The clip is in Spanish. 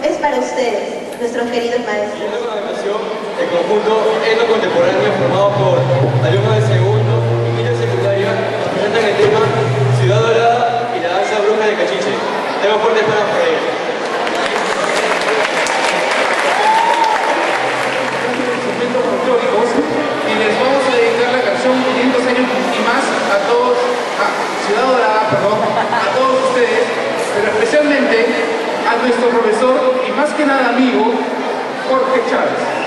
es para ustedes, nuestros queridos maestros. Siguiendo con la actuación, el conjunto etno contemporáneo formado por alumnos de segundo y quinta secundaria nos presentan el tema Ciudad Dorada y la danza bruja de Cachiche. Tengo fuertes palmas para ellos. Y les vamos a dedicar la canción 500 años y más a todos, Ciudad Dorada, perdón, a todos ustedes, pero especialmente a nuestro profesor y más que nada amigo, Jorge Chávez.